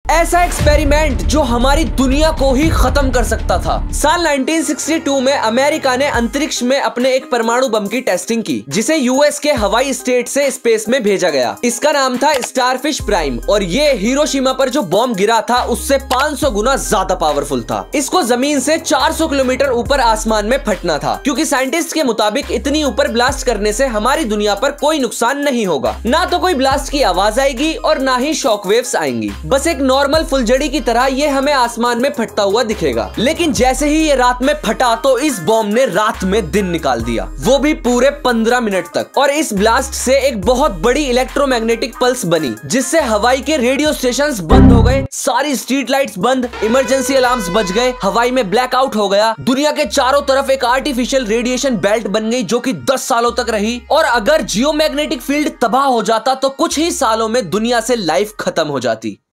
ऐसा एक्सपेरिमेंट जो हमारी दुनिया को ही खत्म कर सकता था। साल 1962 में अमेरिका ने अंतरिक्ष में अपने एक परमाणु बम की टेस्टिंग की, जिसे यूएस के हवाई स्टेट से स्पेस में भेजा गया। इसका नाम था स्टारफिश प्राइम और ये हिरोशिमा पर जो बॉम्ब गिरा था उससे 500 गुना ज्यादा पावरफुल था। इसको जमीन से 400 किलोमीटर ऊपर आसमान में फटना था, क्योंकि साइंटिस्ट के मुताबिक इतनी ऊपर ब्लास्ट करने से हमारी दुनिया पर कोई नुकसान नहीं होगा, ना तो कोई ब्लास्ट की आवाज आएगी और ना ही शॉकवेव्स आएंगी। बस एक नॉर्मल फुलझड़ी की तरह ये हमें आसमान में फटता हुआ दिखेगा। लेकिन जैसे ही ये रात में फटा तो इस बॉम्ब ने रात में दिन निकाल दिया, वो भी पूरे 15 मिनट तक। और इस ब्लास्ट से एक बहुत बड़ी इलेक्ट्रोमैग्नेटिक पल्स बनी, जिससे हवाई के रेडियो स्टेशंस बंद हो गए, सारी स्ट्रीट लाइट्स बंद, इमरजेंसी अलार्म्स बज गए, हवाई में ब्लैकआउट हो गया। दुनिया के चारों तरफ एक आर्टिफिशियल रेडिएशन बेल्ट बन गई जो कि 10 सालों तक रही। और अगर जियोमैग्नेटिक फील्ड तबाह हो जाता तो कुछ ही सालों में दुनिया से लाइफ खत्म हो जाती।